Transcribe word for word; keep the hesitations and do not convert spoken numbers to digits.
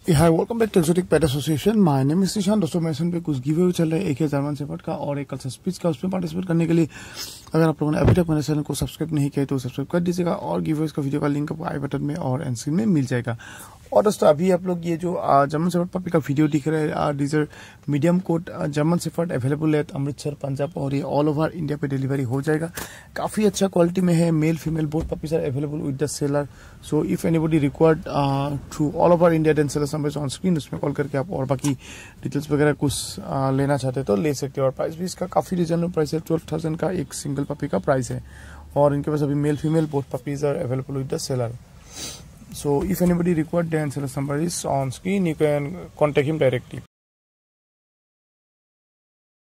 Hi welcome back to exotic pet association. My name is Nishan. दोस्तों मेरे पे कुछ गिव अवे चल रहे हैं, एक है जर्मन शेफर्ड का और एक कल्चर स्पीच का। उसमें पार्टिसिपेट करने के लिए अगर आप लोगों ने अभी तक मेरे चैनल को सब्सक्राइब नहीं किया तो सब्सक्राइब कर दीजिएगा और गिव अवे का वीडियो का लिंक आपको आई बटन में और एंड स्क्रीन में मिल जाएगा। और दोस्तों अभी आप लोग ये जो जर्मन शेफर्ड पपी का वीडियो दिख रहे हैं, डीजर medium coat German shepherd available है अमृतसर पंजाब और ये ऑल ओवर इंडिया पे डिलीवरी हो जाएगा। काफ़ी अच्छा क्वालिटी में है, male female both puppies are available with the seller. So if anybody required through all over India then sellers number on screen, उसमें कॉल करके आप और बाकी डिटेल्स वगैरह कुछ आ, लेना चाहते तो ले सकते हो। और प्राइस भी इसका काफ़ी रिजनेबल प्राइस है, ट्वेल्व थाउजेंड का एक सिंगल पपी का प्राइस है। और इनके पास अभी male female both puppies are available with the seller. So if anybody required, then seller's number is on screen. You can contact him directly.